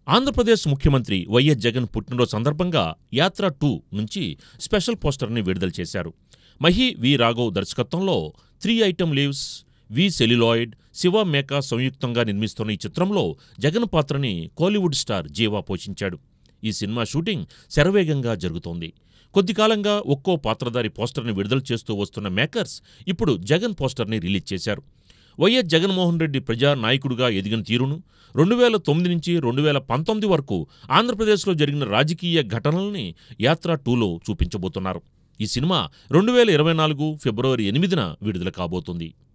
ఆంధ్రప్రదేశ్ ముఖ్యమంత్రి వైఎస్ జగన్ పుట్టినరోజు సందర్భంగా యాత్ర 2 నుంచి స్పెషల్ పోస్టర్ని విడుదల చేశారు. మహీ వి రాఘవ్ దర్శకత్వంలో 3 autumn leaves, V celluloid, Shiva Meka సంయుక్తంగా నిర్మిస్తున్న ఈ చిత్రంలో జగన్ పాత్రని కోలీవుడ్ స్టార్ జీవా పోషించాడు. ఈ సినిమా షూటింగ్ శరవేగంగా జరుగుతోంది. కొద్ది కాలంగా ఒక్కో పాత్రధారి పోస్టర్ని విడుదల చేస్తూ వస్తున్న మేకర్స్ ఇప్పుడు జగన్ పోస్టర్ని రిలీజ్ చేశారు. వైఎస్ జగన్మోహన్ రెడ్డి ప్రజా నాయకుడిగా ఎదిగిన తీరును, 2009 నుంచి 2019 వరకు ఆంధ్రప్రదేశ్లో జరిగిన రాజకీయ ఘటనల్ని యాత్ర 2లో చూపించబోతున్నారు. ఈ సినిమా 2024 ఫిబ్రవరి 8న విడుదల కాబోతుంది.